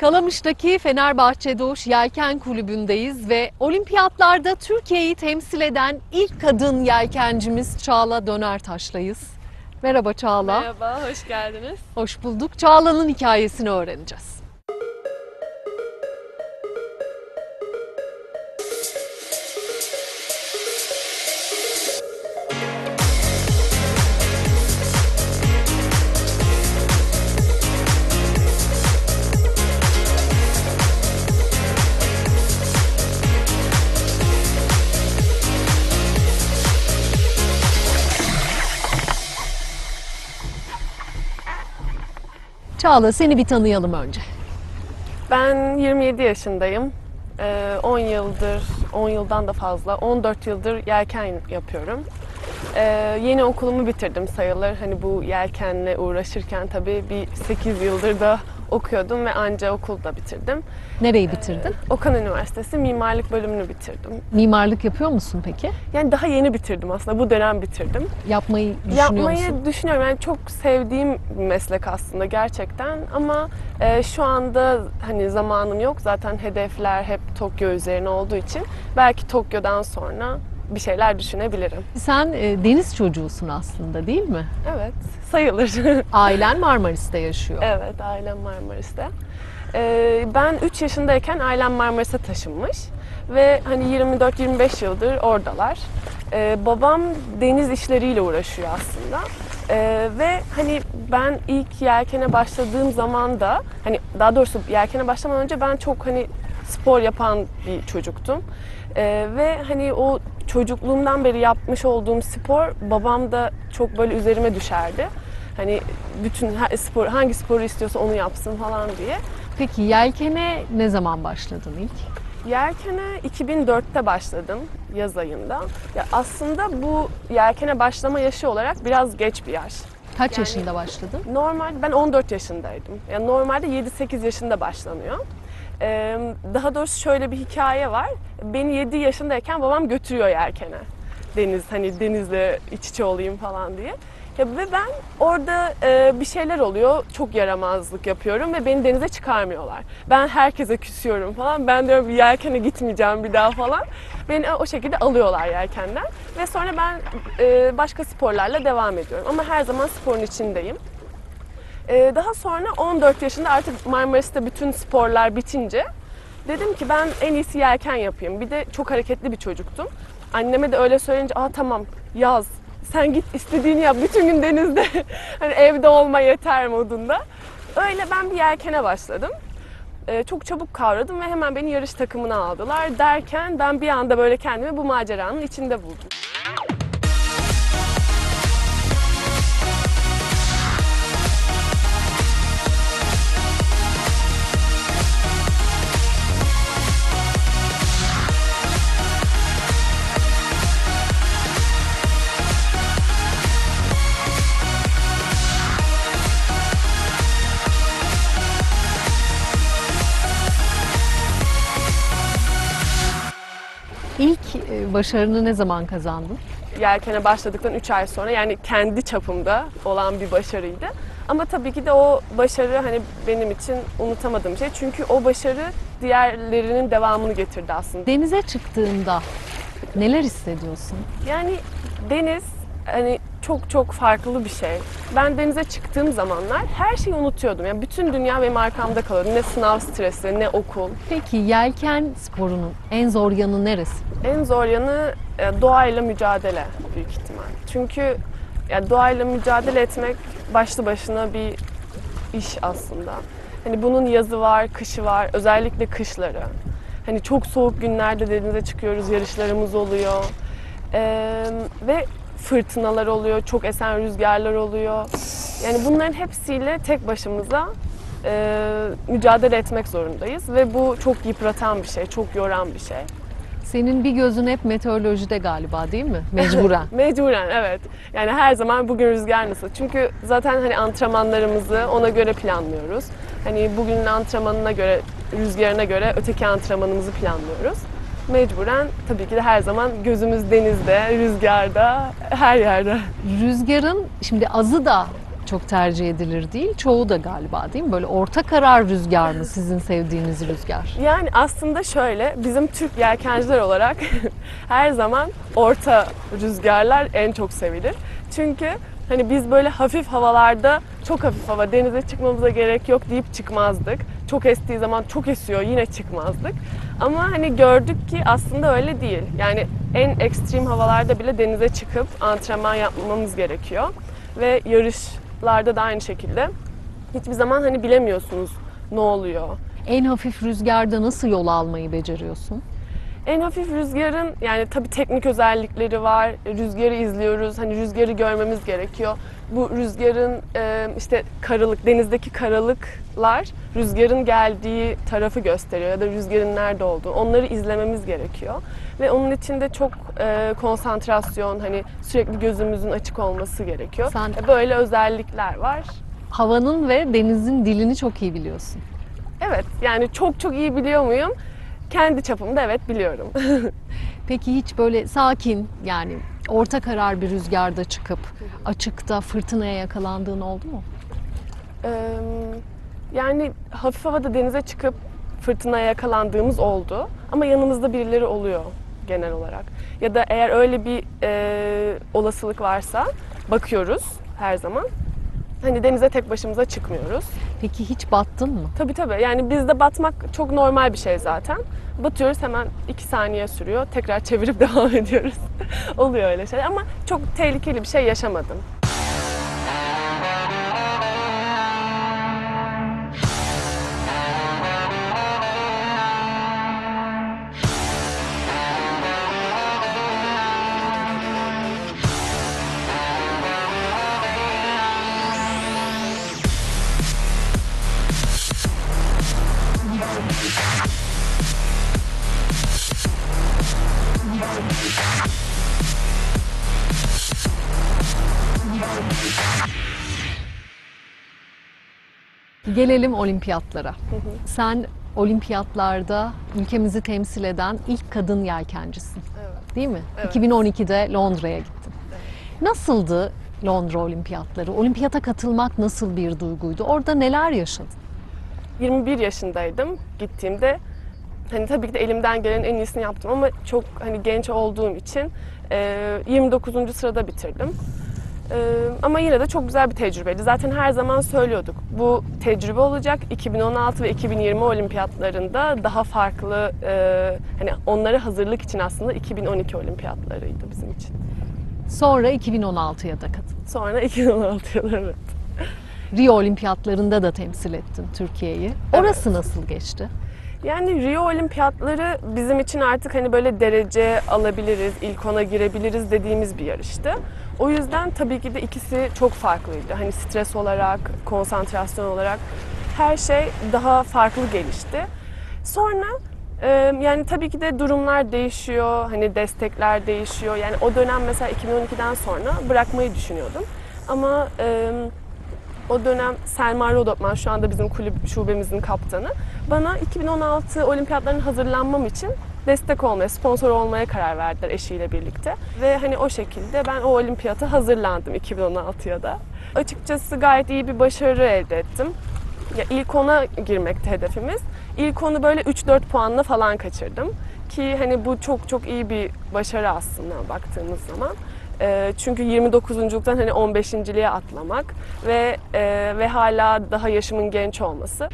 Kalamış'taki Fenerbahçe Doğuş Yelken Kulübü'ndeyiz ve olimpiyatlarda Türkiye'yi temsil eden ilk kadın yelkencimiz Çağla Dönertaş'layız. Merhaba Çağla. Merhaba, hoş geldiniz. Hoş bulduk. Çağla'nın hikayesini öğreneceğiz. Çağla, seni bir tanıyalım önce. Ben 27 yaşındayım. 10 yıldan da fazla, 14 yıldır yelken yapıyorum. Yeni okulumu bitirdim sayılır. Hani bu yelkenle uğraşırken tabii bir 8 yıldır da okuyordum ve anca okulda bitirdim. Nereyi bitirdin? Okan Üniversitesi mimarlık bölümünü bitirdim. Mimarlık yapıyor musun peki? Yani daha yeni bitirdim aslında, bu dönem bitirdim. Yapmayı düşünüyor musun? Yapmayı düşünüyorum. Yani çok sevdiğim bir meslek aslında gerçekten ama şu anda hani zamanım yok. Zaten hedefler hep Tokyo üzerine olduğu için belki Tokyo'dan sonra bir şeyler düşünebilirim. Sen deniz çocuğusun aslında, değil mi? Evet, sayılır. Ailen Marmaris'te yaşıyor. Evet, ailem Marmaris'te. Ben 3 yaşındayken ailem Marmaris'e taşınmış ve hani 24-25 yıldır oradalar. Babam deniz işleriyle uğraşıyor aslında. Ve hani ben ilk yelkene başladığım zaman da hani daha doğrusu yelkene başlamadan önce ben çok hani spor yapan bir çocuktum. Ve hani o çocukluğumdan beri yapmış olduğum spor babam da çok böyle üzerime düşerdi. Hani bütün hangi sporu istiyorsa onu yapsın falan diye. Peki yelkene ne zaman başladın ilk? Yelkene 2004'te başladım yaz ayında. Ya aslında bu yelkene başlama yaşı olarak biraz geç bir yaş. Kaç yaşında başladın? Normal ben 14 yaşındaydım. Yani normalde 7-8 yaşında başlanıyor. Daha doğrusu şöyle bir hikaye var. Beni 7 yaşındayken babam götürüyor yelkene. Hani denizle iç içe olayım falan diye. Ya ve ben orada bir şeyler oluyor, çok yaramazlık yapıyorum ve beni denize çıkarmıyorlar. Ben herkese küsüyorum falan. Ben diyorum yelkene gitmeyeceğim bir daha falan. Beni o şekilde alıyorlar yelkenden. Ve sonra ben başka sporlarla devam ediyorum. Ama her zaman sporun içindeyim. Daha sonra 14 yaşında artık Marmaris'te bütün sporlar bitince dedim ki ben en iyisi yelken yapayım. Bir de çok hareketli bir çocuktum. Anneme de öyle söyleyince tamam yaz. Sen git istediğini yap. Bütün gün denizde hani evde olma yeter modunda. Öyle ben bir yelkene başladım. Çok çabuk kavradım ve hemen beni yarış takımına aldılar. Derken ben bir anda böyle kendimi bu maceranın içinde buldum. İlk başarını ne zaman kazandın? Yelkene başladıktan 3 ay sonra yani kendi çapımda olan bir başarıydı. Ama tabii ki de o başarı hani benim için unutamadığım bir şey. Çünkü o başarı diğerlerinin devamını getirdi aslında. Denize çıktığında neler hissediyorsun? Yani deniz hani çok farklı bir şey. Ben denize çıktığım zamanlar her şeyi unutuyordum. Yani bütün dünya benim arkamda kalıyordu. Ne sınav stresi, ne okul. Peki yelken sporunun en zor yanı neresi? En zor yanı doğayla mücadele büyük ihtimal. Çünkü yani doğayla mücadele etmek başlı başına bir iş aslında. Hani bunun yazı var, kışı var, özellikle kışları. Hani çok soğuk günlerde denize çıkıyoruz, yarışlarımız oluyor. Ve fırtınalar oluyor, çok esen rüzgarlar oluyor. Yani bunların hepsiyle tek başımıza mücadele etmek zorundayız. Ve bu çok yıpratan bir şey, çok yoran bir şey. Senin bir gözün hep meteorolojide galiba, değil mi? Mecburen. Mecburen, evet. Yani her zaman bugün rüzgar nasıl? Çünkü zaten hani antrenmanlarımızı ona göre planlıyoruz. Hani bugünün antrenmanına göre, rüzgarına göre öteki antrenmanımızı planlıyoruz. Mecburen tabii ki de her zaman gözümüz denizde, rüzgarda, her yerde. Rüzgarın şimdi azı da çok tercih edilir değil. Çoğu da galiba değil mi? Böyle orta karar rüzgar mı sizin sevdiğiniz rüzgar? Yani aslında şöyle, bizim Türk yelkenciler olarak her zaman orta rüzgarlar en çok sevilir. Çünkü hani biz böyle hafif havalarda, çok hafif hava, denize çıkmamıza gerek yok deyip çıkmazdık. Çok estiği zaman çok esiyor, yine çıkmazdık. Ama hani gördük ki aslında öyle değil. Yani en ekstrem havalarda bile denize çıkıp antrenman yapmamız gerekiyor. Ve yarışlarda da aynı şekilde. Hiçbir zaman hani bilemiyorsunuz ne oluyor. En hafif rüzgarda nasıl yol almayı beceriyorsun? En hafif rüzgarın yani tabii teknik özellikleri var. Rüzgarı izliyoruz. Hani rüzgarı görmemiz gerekiyor. Bu rüzgarın işte karalık, denizdeki karalıklar rüzgarın geldiği tarafı gösteriyor ya da rüzgarın nerede olduğu. Onları izlememiz gerekiyor. Ve onun için de çok konsantrasyon, hani sürekli gözümüzün açık olması gerekiyor. Böyle özellikler var. Havanın ve denizin dilini çok iyi biliyorsun. Evet, yani çok iyi biliyor muyum? Kendi çapımda evet biliyorum. Peki hiç böyle sakin, yani orta karar bir rüzgarda çıkıp açıkta fırtınaya yakalandığın oldu mu? Yani hafif havada denize çıkıp fırtınaya yakalandığımız oldu. Ama yanımızda birileri oluyor genel olarak. Ya da eğer öyle bir olasılık varsa bakıyoruz her zaman. Hani denize tek başımıza çıkmıyoruz. Peki hiç battın mı? Tabii. Yani bizde batmak çok normal bir şey zaten. Batıyoruz, hemen 2 saniye sürüyor. Tekrar çevirip devam ediyoruz. Oluyor öyle şeyler ama çok tehlikeli bir şey yaşamadım. Gelelim olimpiyatlara. Sen olimpiyatlarda ülkemizi temsil eden ilk kadın yelkencisin. Evet. Değil mi? Evet. 2012'de Londra'ya gittin. Nasıldı Londra olimpiyatları? Olimpiyata katılmak nasıl bir duyguydu? Orada neler yaşadın? 21 yaşındaydım gittiğimde. Hani tabii ki de elimden gelen en iyisini yaptım ama çok hani genç olduğum için 29. sırada bitirdim. Ama yine de çok güzel bir tecrübeydi. Zaten her zaman söylüyorduk. Bu tecrübe olacak. 2016 ve 2020 olimpiyatlarında daha farklı, hani onlara hazırlık için aslında 2012 olimpiyatlarıydı bizim için. Sonra 2016'ya da katıldın. Sonra 2016 yılı, evet. Rio olimpiyatlarında da temsil ettin Türkiye'yi. Orası nasıl geçti? Yani Rio olimpiyatları bizim için artık hani böyle derece alabiliriz, ilk 10'a girebiliriz dediğimiz bir yarıştı. O yüzden tabii ki de ikisi çok farklıydı. Hani stres olarak, konsantrasyon olarak her şey daha farklı gelişti. Sonra yani tabii ki de durumlar değişiyor, hani destekler değişiyor. Yani o dönem mesela 2012'den sonra bırakmayı düşünüyordum. Ama o dönem Selma Rodopman, şu anda bizim kulüp şubemizin kaptanı, bana 2016 olimpiyatlarına hazırlanmam için destek olmaya, sponsor olmaya karar verdiler eşiyle birlikte. Ve hani o şekilde ben o olimpiyata hazırlandım 2016'ya da. Açıkçası gayet iyi bir başarı elde ettim. Ya ilk 10'a girmekti hedefimiz. İlk 10'u böyle 3-4 puanla falan kaçırdım. Ki hani bu çok iyi bir başarı aslında baktığımız zaman. Çünkü 29'luktan hani 15.liğe atlamak ve hala daha yaşımın genç olması.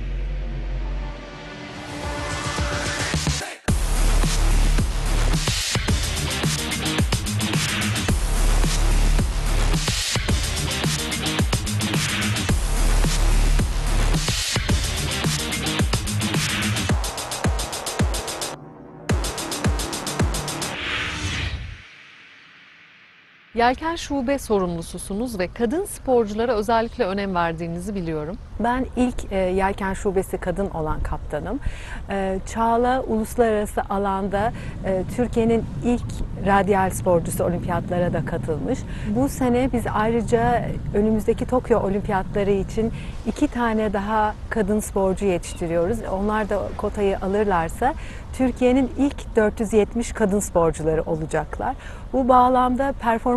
Yelken şube sorumlususunuz ve kadın sporculara özellikle önem verdiğinizi biliyorum. Ben ilk yelken şubesi kadın olan kaptanım. Çağla uluslararası alanda Türkiye'nin ilk radyal sporcusu, olimpiyatlara da katılmış. Bu sene biz ayrıca önümüzdeki Tokyo olimpiyatları için 2 tane daha kadın sporcu yetiştiriyoruz. Onlar da kotayı alırlarsa Türkiye'nin ilk 470 kadın sporcuları olacaklar. Bu bağlamda performans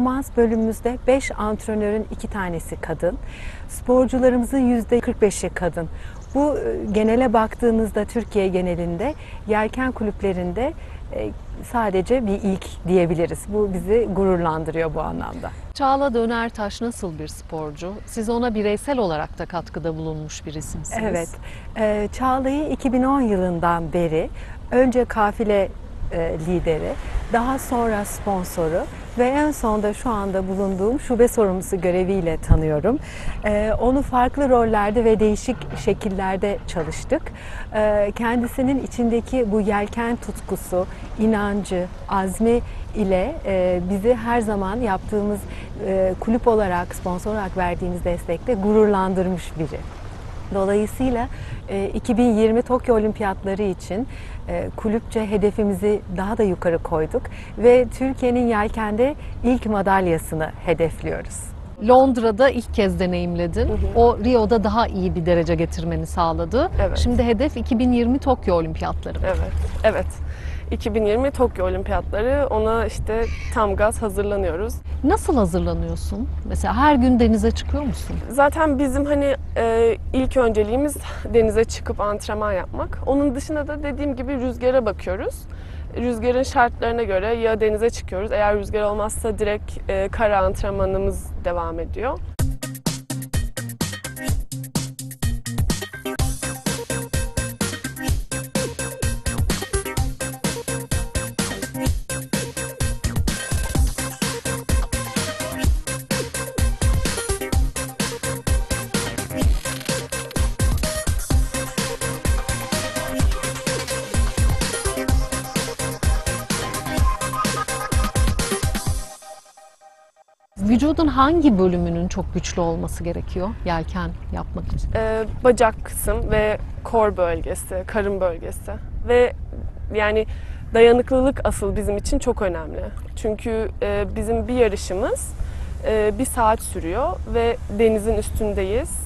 performans bölümümüzde 5 antrenörün 2 tanesi kadın. Sporcularımızın %45'i kadın. Bu genele baktığınızda Türkiye genelinde yelken kulüplerinde sadece bir ilk diyebiliriz. Bu bizi gururlandırıyor bu anlamda. Çağla Dönertaş nasıl bir sporcu? Siz ona bireysel olarak da katkıda bulunmuş bir isimsiniz. Evet, Çağla'yı 2010 yılından beri önce kafile lideri, daha sonra sponsoru ve en sonunda şu anda bulunduğum şube sorumlusu göreviyle tanıyorum. Onu farklı rollerde ve değişik şekillerde çalıştık. Kendisinin içindeki bu yelken tutkusu, inancı, azmi ile bizi her zaman yaptığımız kulüp olarak, sponsor olarak verdiğimiz destekle gururlandırmış biri. Dolayısıyla 2020 Tokyo Olimpiyatları için kulüpçe hedefimizi daha da yukarı koyduk ve Türkiye'nin yelkende ilk madalyasını hedefliyoruz. Londra'da ilk kez deneyimledin. O Rio'da daha iyi bir derece getirmeni sağladı. Evet. Şimdi hedef 2020 Tokyo Olimpiyatları. Evet. 2020 Tokyo Olimpiyatları, ona işte tam gaz hazırlanıyoruz. Nasıl hazırlanıyorsun? Mesela her gün denize çıkıyor musun? Zaten bizim hani ilk önceliğimiz denize çıkıp antrenman yapmak. Onun dışında da dediğim gibi rüzgara bakıyoruz. Rüzgarın şartlarına göre ya denize çıkıyoruz. Eğer rüzgar olmazsa direkt kara antrenmanımız devam ediyor. Vücudun hangi bölümünün çok güçlü olması gerekiyor yelken yapmak için? Bacak kısım ve kor bölgesi, karın bölgesi ve yani dayanıklılık asıl bizim için çok önemli. Çünkü bizim bir yarışımız 1 saat sürüyor ve denizin üstündeyiz.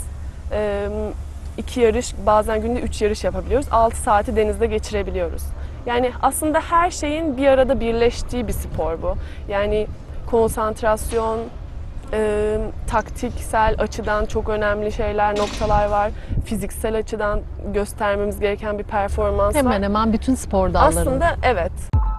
2 yarış, bazen günde 3 yarış yapabiliyoruz. 6 saati denizde geçirebiliyoruz. Yani aslında her şeyin bir arada birleştiği bir spor bu. Yani konsantrasyon, taktiksel açıdan çok önemli şeyler, noktalar var. Fiziksel açıdan göstermemiz gereken bir performans var. Hemen hemen bütün spor dallarında. Aslında evet.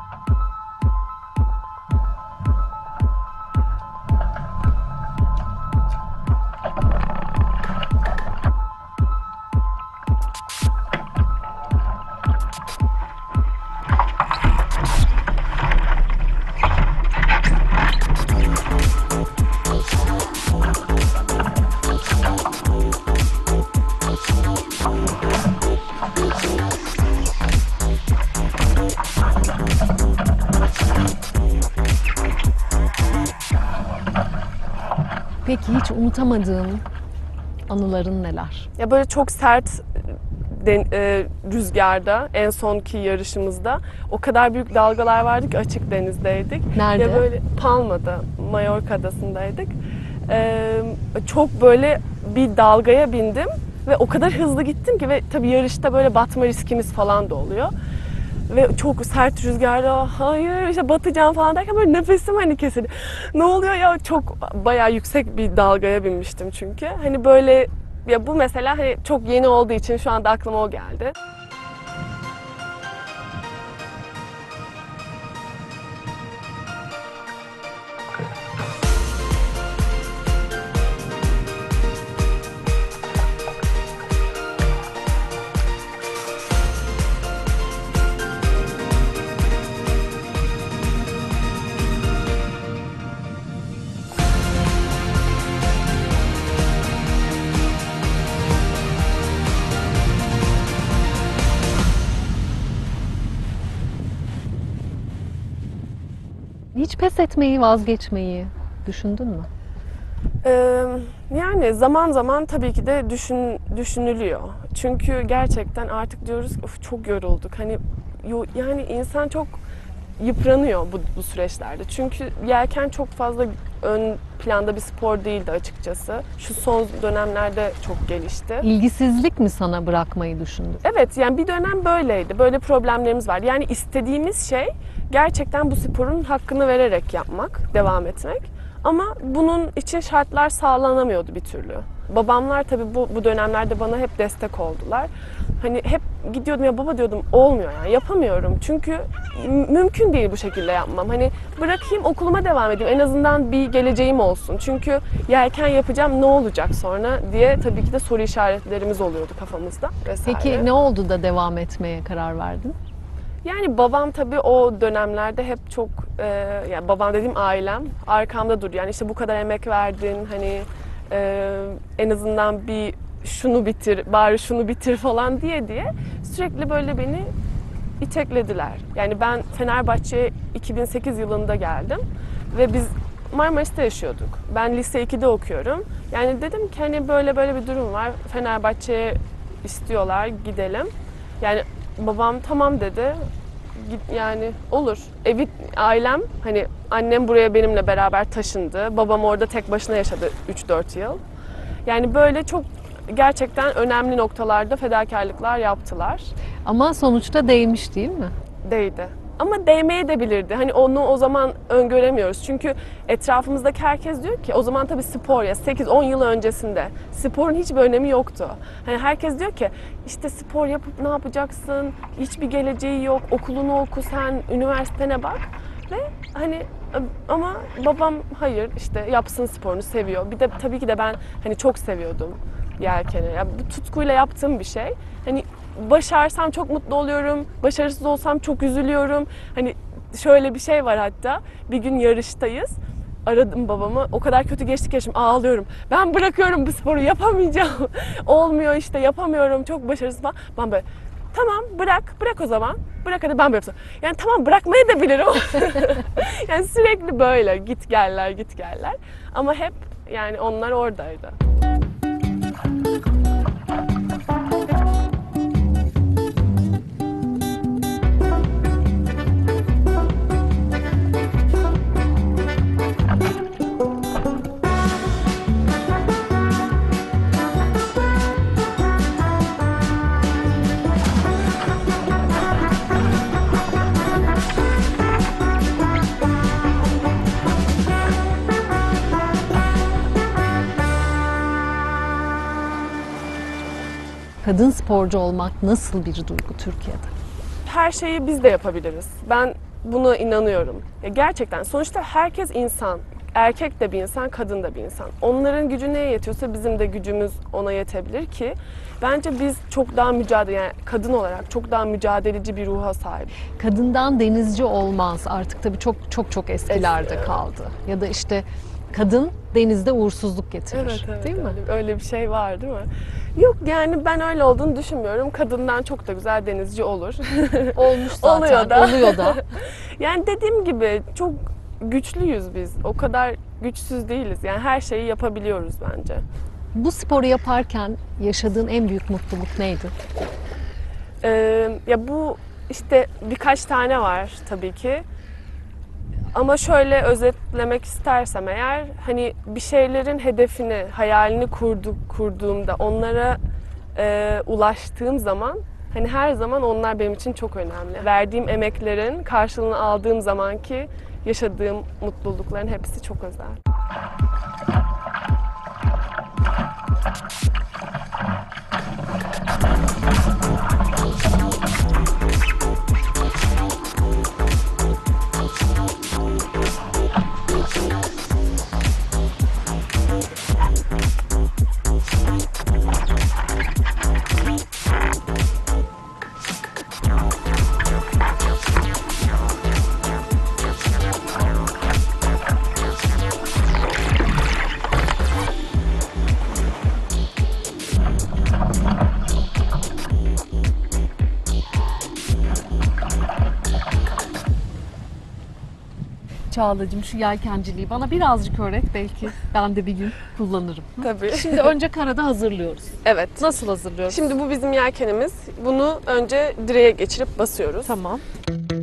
Peki hiç unutamadığın anıların neler? Ya böyle çok sert rüzgarda, en sonki yarışımızda o kadar büyük dalgalar vardı ki açık denizdeydik. Nerede? Ya böyle Palma'da, Mallorca adasındaydık. Çok böyle bir dalgaya bindim ve o kadar hızlı gittim ki ve tabii yarışta böyle batma riskimiz falan da oluyor. Ve çok sert rüzgarda hayır işte batacağım falan derken böyle nefesim hani kesildi. Ne oluyor ya, çok bayağı yüksek bir dalgaya binmiştim çünkü. Hani böyle ya bu mesela hani çok yeni olduğu için şu anda aklıma o geldi. Hiç pes etmeyi, vazgeçmeyi düşündün mü? Yani zaman zaman tabii ki de düşünülüyor. Çünkü gerçekten artık diyoruz of çok yorulduk. Hani yani insan çok yıpranıyor bu süreçlerde. Çünkü yelken çok fazla ön planda bir spor değildi açıkçası. Şu son dönemlerde çok gelişti. İlgisizlik mi sana bırakmayı düşündü? Evet, yani bir dönem böyleydi. Böyle problemlerimiz vardı. Yani istediğimiz şey gerçekten bu sporun hakkını vererek yapmak, devam etmek. Ama bunun için şartlar sağlanamıyordu bir türlü. Babamlar tabii bu dönemlerde bana hep destek oldular. Hani hep gidiyordum ya baba diyordum olmuyor yani yapamıyorum. Çünkü mümkün değil bu şekilde yapmam. Hani bırakayım okuluma devam edeyim en azından bir geleceğim olsun. Çünkü yelken yapacağım ne olacak sonra diye tabii ki de soru işaretlerimiz oluyordu kafamızda vesaire. Peki ne oldu da devam etmeye karar verdin? Yani babam tabii o dönemlerde hep çok, yani babam dediğim ailem arkamda duruyor. Yani işte bu kadar emek verdin, hani en azından bir şunu bitir, bari şunu bitir falan diye sürekli böyle beni iteklediler. Yani ben Fenerbahçe'ye 2008 yılında geldim ve biz Marmaris'te yaşıyorduk. Ben lise 2'de okuyorum. Yani dedim ki hani böyle bir durum var. Fenerbahçe'ye istiyorlar, gidelim. Yani babam tamam dedi. Yani olur. Ailem hani annem buraya benimle beraber taşındı. Babam orada tek başına yaşadı 3-4 yıl. Yani böyle çok gerçekten önemli noktalarda fedakarlıklar yaptılar. Ama sonuçta değmiş değil mi? Değdi. Ama değmeye de bilirdi. Hani onu o zaman öngöremiyoruz. Çünkü etrafımızdaki herkes diyor ki o zaman tabii spor ya 8-10 yıl öncesinde sporun hiçbir önemi yoktu. Hani herkes diyor ki işte spor yapıp ne yapacaksın? Hiçbir geleceği yok. Okulunu oku sen, üniversitene bak. Ve hani ama babam hayır işte yapsın sporunu seviyor. Bir de tabii ki de ben hani çok seviyordum yelkeni. Ya bu tutkuyla yaptığım bir şey. Hani başarsam çok mutlu oluyorum. Başarısız olsam çok üzülüyorum. Hani şöyle bir şey var hatta. Bir gün yarıştayız. Aradım babamı. O kadar kötü geçti ki yaşım. Ağlıyorum. Ben bırakıyorum bu sporu. Yapamayacağım. Olmuyor işte. Yapamıyorum. Çok başarısız falan. Ben böyle tamam bırak o zaman. Bırak hadi ben böyle yapsam. Yani tamam bırakmayı da bilirim. Yani sürekli böyle git geller. Ama hep yani onlar oradaydı. Kadın sporcu olmak nasıl bir duygu Türkiye'de? Her şeyi biz de yapabiliriz. Ben buna inanıyorum. Ya gerçekten sonuçta herkes insan. Erkek de bir insan, kadın da bir insan. Onların gücü neye yetiyorsa bizim de gücümüz ona yetebilir ki bence biz çok daha yani kadın olarak çok daha mücadeleci bir ruha sahibiz. Kadından denizci olmaz artık tabii çok eskilerde Eski, kaldı. Ya da işte kadın denizde uğursuzluk getirir. Evet, değil mi? öyle bir şey var değil mi? Yok yani ben öyle olduğunu düşünmüyorum. Kadından çok da güzel denizci olur. Olmuş zaten. Oluyor da. Yani dediğim gibi çok güçlüyüz biz. O kadar güçsüz değiliz. Yani her şeyi yapabiliyoruz bence. Bu sporu yaparken yaşadığın en büyük mutluluk neydi? Ya bu işte birkaç tane var tabii ki. Ama şöyle özetlemek istersem eğer hani bir şeylerin hedefini, hayalini kurduğumda onlara ulaştığım zaman hani her zaman onlar benim için çok önemli. Verdiğim emeklerin karşılığını aldığım zamanki yaşadığım mutlulukların hepsi çok özel. Çağlacığım şu yelkenciliği bana birazcık öğret, belki ben de bir gün kullanırım. Tabii. Şimdi önce karada hazırlıyoruz. Evet. Nasıl hazırlıyoruz? Şimdi bu bizim yelkenimiz. Bunu önce direğe geçirip basıyoruz. Tamam.